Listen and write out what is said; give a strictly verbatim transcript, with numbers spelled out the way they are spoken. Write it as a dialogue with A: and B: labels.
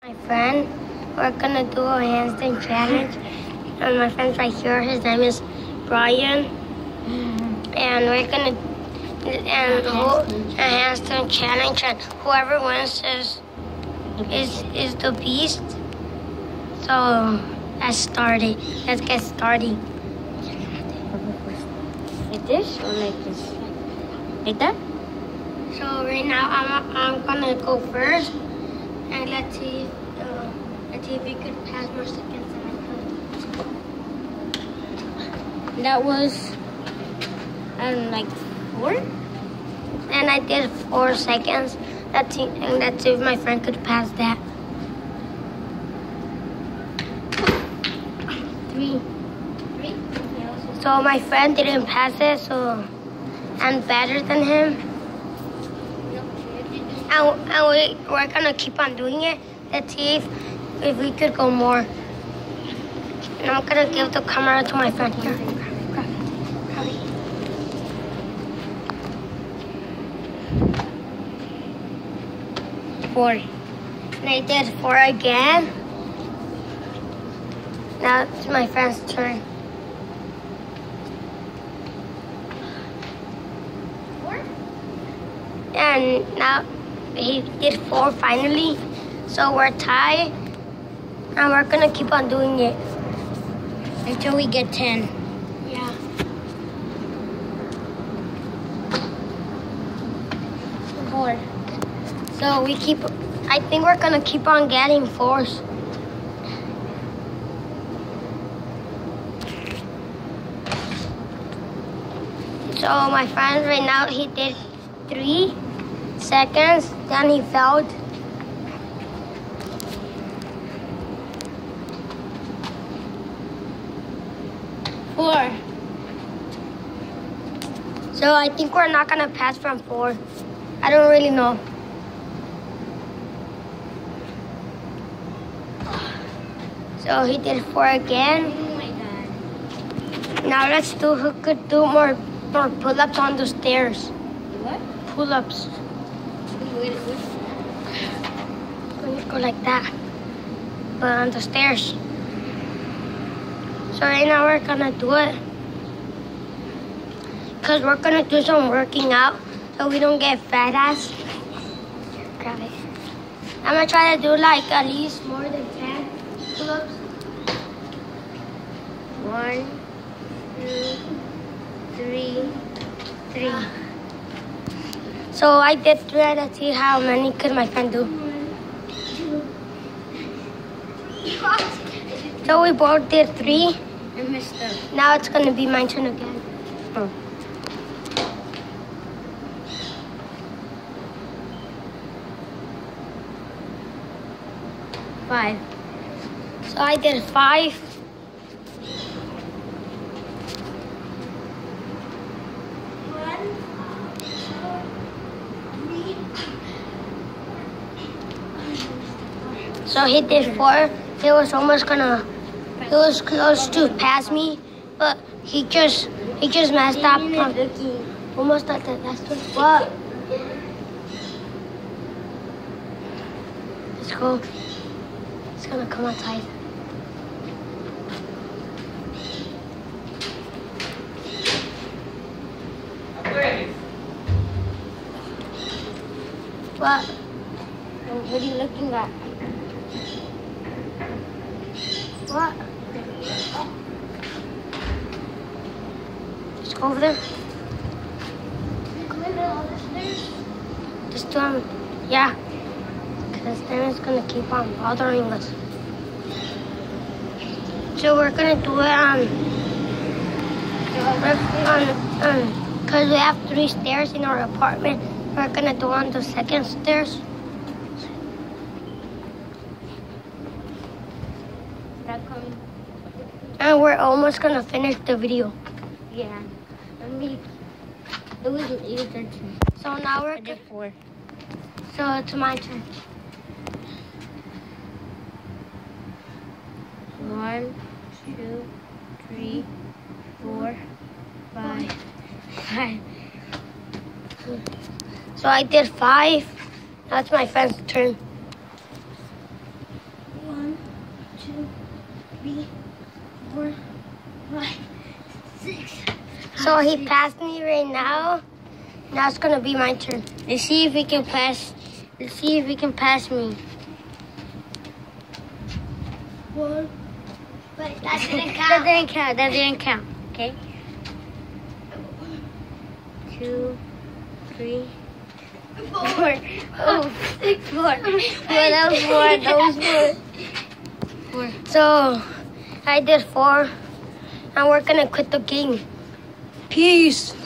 A: My friend, we're gonna do a handstand challenge. And my friend's right here. His name is Brian. And we're gonna and hold a handstand challenge. And whoever wins is is is the beast. So let's start it. Let's get started.
B: Like this or like this? Like that?
A: So right now I'm I'm gonna go first. And let's see, uh, let's see if we could pass more seconds than I could.
B: That was, um, like four?
A: And I did four seconds. Let's see, and let's see if my friend could pass that. Three. Three? So my friend didn't pass it, so I'm better than him. And, and we, we're gonna keep on doing it. Let's see if, if we could go more. And I'm gonna give the camera to my friend here. Grab it, grab it. Four. And I did four again. Now it's my friend's turn. Four? And now he did four finally, so we're tied, and we're gonna keep on doing it
B: Until we get ten.
A: Yeah. Four. So we keep. I think we're gonna keep on getting fours. So my friend right now he did three seconds, then he failed. Four. So I think we're not gonna pass from four. I don't really know. So he did four again.
B: Oh my god.
A: Now let's do who could do more more pull-ups on the stairs.
B: What?
A: Pull-ups.
B: Wait, wait.
A: Gonna go like that, but on the stairs. So right now we're gonna do it, cause we're gonna do some working out, so we don't get fat ass. Grab it. I'm gonna try to do like at least more than ten pull-ups.
B: One, two, three, three.
A: So I did three. Let's see how many could my friend do. So we both did three.
B: I messed up.
A: Now it's gonna be my turn again.
B: Oh. Five.
A: So I did five. So he did four. He was almost gonna, he was close to pass me, but he just, he just messed up. Almost at the last one. What? Let's go. It's gonna come outside. What?
B: What are you looking at?
A: What? Just go over there. Just do them. Yeah. Because then it's going to keep on bothering us. So we're going to do it on... on, on because we have three stairs in our apartment. We're going to do on the second stairs. And we're almost gonna finish the video.
B: Yeah. Let me. It was your turn.
A: So now we're.
B: I did four.
A: So it's my turn.
B: One, two, three, four, five, five.
A: So I did five. Now it's my friend's turn.
B: two, three, four, five, six.
A: So he passed me right now. Now it's gonna be my turn. Let's see if he can pass. Let's see if he can pass me.
B: One. But that didn't
A: That
B: count.
A: didn't count. That didn't count. Okay. Two, three,
B: Four.
A: four. Oh, six, four. Four. That was four. That was four. Four. So I did four, and we're gonna quit the game. Peace.